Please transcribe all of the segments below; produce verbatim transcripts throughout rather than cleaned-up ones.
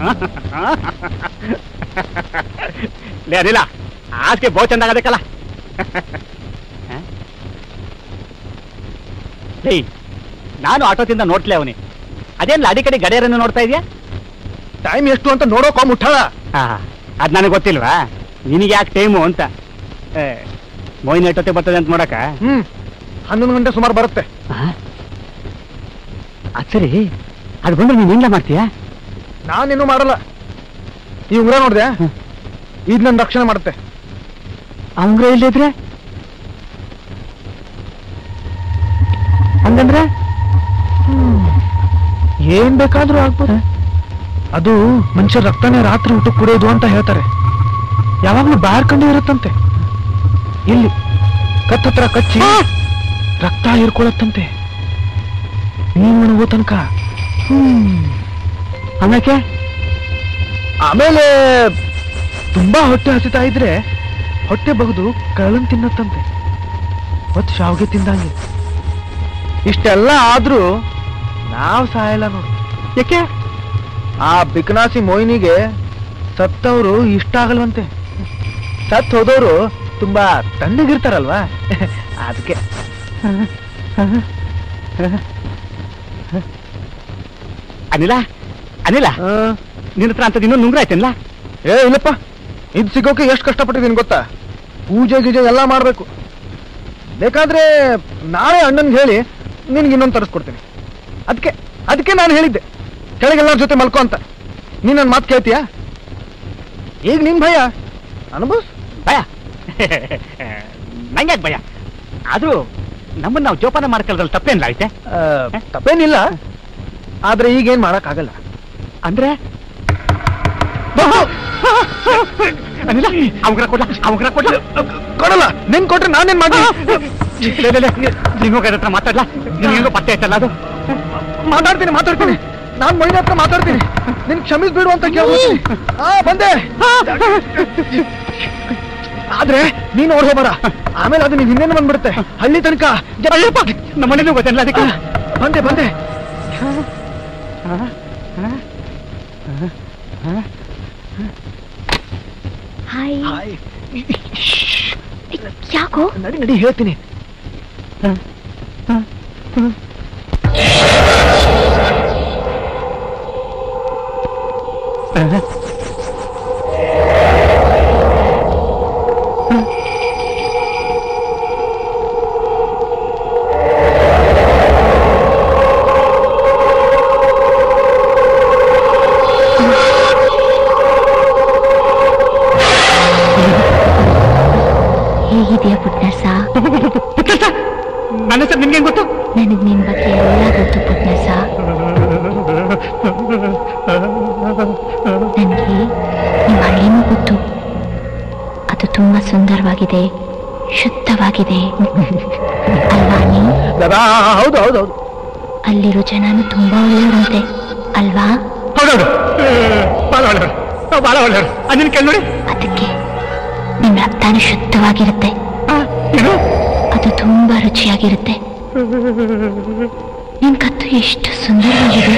ले अनिल आज के बहुत चंदा देखला ನಾನು ಆಟೋದಿಂದ ನೋಡ್ಲೇ ಅವನಿ ಅದೇನ್ ಲಾಡಿ ಕಡೆ ಗಡಿಯಾರನ್ನು ನೋಡ್ತಾ ಇದೆಯಾ ಟೈಮ್ ಎಷ್ಟು ಅಂತ ನೋಡೋಕ ಮುಟ್ಟಳ ಅದ್ ನನಗೆ ಗೊತ್ತಿಲ್ವಾ ನಿನಗೆ ಯಾಕೆ ಟೈಮು ಅಂತ ಮೋಹಿನಿ ಎಷ್ಟೊತ್ತೆ ಬರ್ತದೆ ಅಂತ ನೋಡಕ ಹ್ಮ್ ಹನ್ನೊಂದು ಗಂಟೆ ಸುಮಾರು ಬರುತ್ತೆ ಅದ್ ಸರಿ ಅದು ಬಂದ್ರೆ ನೀನ್ ಏನ್ಲ ಮಾಡ್ತೀಯಾ ನಾನೇನು ಮಾಡಲ್ಲ ಈ ಉಂಗ್ರ ನೋಡ್ದೆ ಇದ್ ನನ್ ರಕ್ಷಣೆ ಮಾಡುತ್ತೆ ಆ ಉಂಗ್ರ ಇಲ್ಲಿದ್ರೆ ಹಂಗಂದ್ರೆ ಏನ್ ಬೇಕಾದ್ರೂ ಆಗ್ಬೋದು ಅದು ಮನುಷ್ಯ ರಕ್ತನೇ ರಾತ್ರಿ ಊಟ ಕುಡಿಯೋದು ಅಂತ ಹೇಳ್ತಾರೆ ಯಾವಾಗ್ಲೂ ಬಾರ್ಕೊಂಡು ಇರುತ್ತಂತೆ ಇಲ್ಲಿ ಕತ್ತತ್ರ ಕಚ್ಚಿ ರಕ್ತ ಹೀರ್ಕೊಳತ್ತಂತೆ ನೀನು ನನಗೋ ತನಕ ಹ್ಮ್ ಅನ್ನಕ್ಕೆ ಆಮೇಲೆ ತುಂಬಾ ಹೊಟ್ಟೆ ಹಸಿತಾ ಇದ್ರೆ ಹೊಟ್ಟೆ ಬಗ್ದು ಕಳ್ಳನ್ ತಿನ್ನತ್ತಂತೆ ಹೊತ್ತು ಶಾವ್ಗೆ ತಿಂದಂಗೆ ಇಷ್ಟೆಲ್ಲ ಆದ್ರೂ ನಾವ್ ಸಾಯಲ್ಲ ನೋಡು ಯಾಕೆ ಆ ಬಿಕ್ನಾಸಿ ಮೋಹಿನಿಗೆ ಸತ್ತವರು ಇಷ್ಟ ಆಗಲ್ವಂತೆ ಸತ್ ಹೋದವರು ತುಂಬಾ ತಣ್ಣಗಿರ್ತಾರಲ್ವಾ ಅದಕ್ಕೆ ಅನಿಲ ಅನಿಲ ನಿನ್ನ ಹತ್ರ ಅಂತದ್ ಇನ್ನೊಂದು ನುಂಗ್ರ ಆಯ್ತೇನಲ್ಲ ಏ ಇಲ್ಲಪ್ಪ ಇದು ಸಿಗೋಕೆ ಎಷ್ಟು ಕಷ್ಟಪಟ್ಟಿದ್ದೀನಿ ಗೊತ್ತಾ ಪೂಜೆ ಗೀಜೆ ಎಲ್ಲ ಮಾಡ್ಬೇಕು ಬೇಕಾದ್ರೆ ನಾಳೆ ಅಣ್ಣನ್ಗೆ ಹೇಳಿ ನಿನ್ಗೆ ಇನ್ನೊಂದು ತರಿಸ್ಕೊಡ್ತೀನಿ ಅದಕ್ಕೆ ಅದಕ್ಕೆ ನಾನು ಹೇಳಿದ್ದೆ ಕೆಳಗೆಲ್ಲರ ಜೊತೆ ಮಲ್ಕೋ ಅಂತ ನೀನ್ ನನ್ನ ಮಾತು ಕೇಳ್ತೀಯಾ ಈಗ ನಿನ್ ಭಯ ಅನುಭವಿಸ್ ಭಯ ನಂಗ್ಯಾಕೆ ಭಯ ಆದ್ರೂ ನಮ್ಮನ್ನ ನಾವು ಜೋಪಾನ ಮಾಡ್ಕೊಳ್ಳೋದ್ರಲ್ಲಿ ತಪ್ಪೇನಿಲ್ಲ ಐತೆ ತಪ್ಪೇನಿಲ್ಲ ಆದ್ರೆ ಈಗೇನ್ ಮಾಡಕ್ ಆಗಲ್ಲ ಅಂದ್ರೆ ಅನಿಲ ಅವ್ರ ಕೊಡ್ಲ ಅವ್ರ ಕೊಡ್ಲ ಕೊಡಲ್ಲ ನಿನ್ ಕೊಟ್ರೆ ನಾನೇನ್ ಮಾಡಿ ನಿಂಗೋಗ ಹತ್ರ ಮಾತಾಡ್ಲ ನಿನ್ಗೋ ಪತ್ತೆ ಆಯ್ತಲ್ಲ ಅದು ಮಾತಾಡ್ತೀನಿ ಮಾತಾಡ್ತೀನಿ ನಾನ್ ಮೈನ ಹತ್ರ ಮಾತಾಡ್ತೀನಿ ನಿನ್ ಕ್ಷಮಿಸ್ಬಿಡು ಅಂತ ಕೇಳ್ತೀನಿ ಆ ಬಂದೆ ಆದ್ರೆ ನೀನ್ ಓಡ್ ಹೋಗ್ಬೇಡ ಆಮೇಲೆ ಅದು ನೀನ್ ಹಿಂದೆನೆ ಬಂದ್ಬಿಡುತ್ತೆ ಹಳ್ಳಿ ತನಕ ನಮ್ಮ ಮನೇಲಿ ಗೊತ್ತಿಲ್ಲ ಅದಕ್ಕೆ ಬಂದೆ ಬಂದೆ ಹಾಯ್ ಯಾಕೋ ನಡಿ ನಡಿ ಹೇಳ್ತೀನಿ ಹೇಗಿದೆಯಾ ಪುಟ್ನಸ? ಪುಟ್ನಸ ನನ್ನ ಹೆಸರು ನಿಮ್ಗೆ ಗೊತ್ತು? ನನಗ್ ನಿನ್ ಬಗ್ಗೆ ಎಲ್ಲ ಗೊತ್ತು ಪುಟ್ನಸ. ನನ್ಗೆ ನಿಮ್ ಹಳ್ಳಿನೂ ಗೊತ್ತು. ಅದು ತುಂಬಾ ಸುಂದರವಾಗಿದೆ, ಶುದ್ಧವಾಗಿದೆ ಅಲ್ವಾ? ನೀ ಹೌದು ಹೌದು ಹೌದು. ಅಲ್ಲಿರೋ ಜನನು ತುಂಬಾ ಒಳ್ಳೆಯವರಂತೆ ಅಲ್ವಾ? ಹೌದೌದು, ಬಹಳ ಒಳ್ಳೆಯವರು, ಬಹಳ ಒಳ್ಳೆಯವರು. ಅದನ್ನ ಕೇಳಿ ನೋಡಿ. ಅದಕ್ಕೆ ನಿಮ್ ರಕ್ತಾನು ಶುದ್ಧವಾಗಿರುತ್ತೆ, ಅದು ತುಂಬಾ ರುಚಿಯಾಗಿರುತ್ತೆ. ನಿನ್ ಕತ್ತು ಎಷ್ಟು ಸುಂದರವಾಗಿದೆ.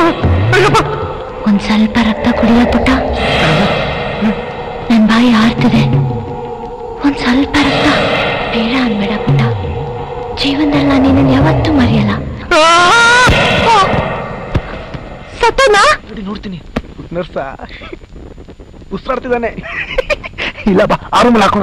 ಒಂದ್ ಸ್ವಲ್ಪ ರಕ್ತ ಕುಡಿಯ ಪುಟ್ಟ, ನನ್ ಬಾಯಿ ಆರ್ತಿದೆ. ಒಂದ್ ಸ್ವಲ್ಪ ರಕ್ತ ಬೇಡ ಅನ್ಬೇಡ ಪುಟ್ಟ. ಜೀವನದಲ್ಲಿ ನಾನು ನಿನ್ನನ್ನು ಯಾವತ್ತೂ ಮರೆಯಲ್ಲ. ಸತ್ತನಾ? ನೋಡ್ತೀನಿ, ನರ್ಸ ಉಸಿರಾಡ್ತಿದ್ದಾನೆ. ಇಲ್ಲ ಬಾ, ಆ ರೂಮಲ್ಲಿ ಹಾಕೋಣ.